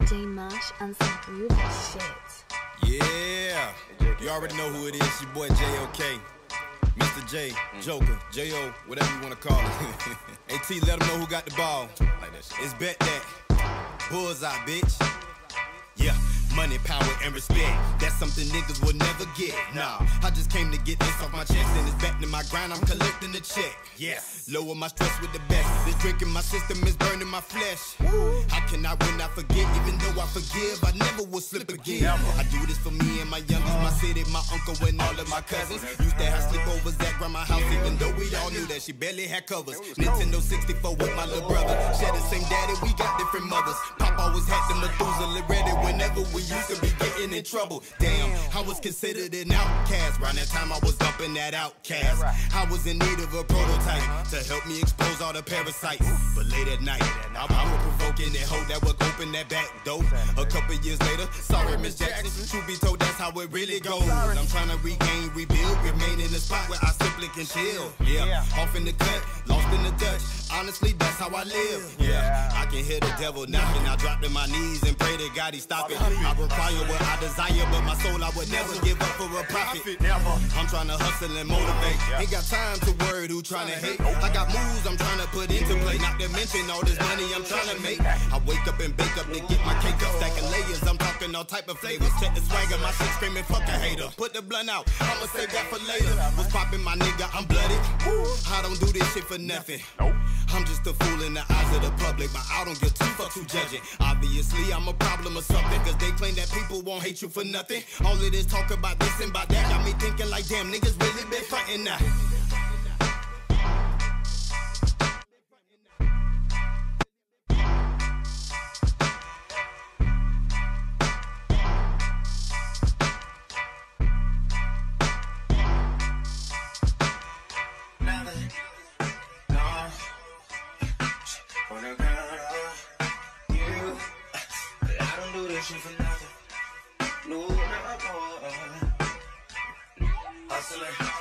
J Marsh and some groove shit. Yeah, you already know who it is, your boy J.O.K. Mr. J, Joker, J.O., whatever you want to call it. Hey T, let them know who got the ball. It's bet that. Bullseye, bitch. Yeah, money, power, and respect. That's something niggas will never get. Nah, I just came to get this off my chest, and it's back to my grind. I'm collecting the check. Yeah, lower my stress with the best. This drink in my system is burning my flesh. How can I win? I forget, even though I forgive, I never will slip again. I do this for me and my youngest, my city, my uncle, and all of my cousins. Used to have sleepovers at grandma's house, even though we all knew that she barely had covers. Nintendo 64 with my little brother. Share the same daddy, we got different mothers. Pop always had the Methuselah ready whenever we used to be getting in trouble. Damn, I was considered an outcast. Around that time I was up in that outcast. I was in need of a prototype to help me expose all the parasites. But late at night, I was provoking that hoe that would open that back door. A couple years later, sorry Miss Jackson, truth be told that's how it really goes. I'm trying to regain, rebuild, remain in the spot where I simply can chill. Yeah, off in the cut, lost in the Dutch. Honestly, that's how I live. Yeah, I can hear the devil knocking. I drop to my knees and pray to God he stop it. I require what I desire, but my soul I would never give up for a profit. I'm trying to hustle and motivate. Ain't got time to worry who trying to hate. I got moves I'm trying to put into play. Not to mention all this money I'm trying to make. I wake up and bake up to get my cake up. Stacking layers, I'm talking all type of flavors. Check the swagger, my shit screaming fuck a hater. Put the blunt out, I'ma save that for later. What's poppin', my nigga, I'm blooded. I don't do this shit for nothing. I'm just a fool in the eyes of the public, but I don't give two fucks who judging. Obviously I'm a problem or something, cause they claim that people won't hate you for nothing. All of this talk about this and about that got me thinking like, damn, niggas really been fighting now. For nothing, no, hustling.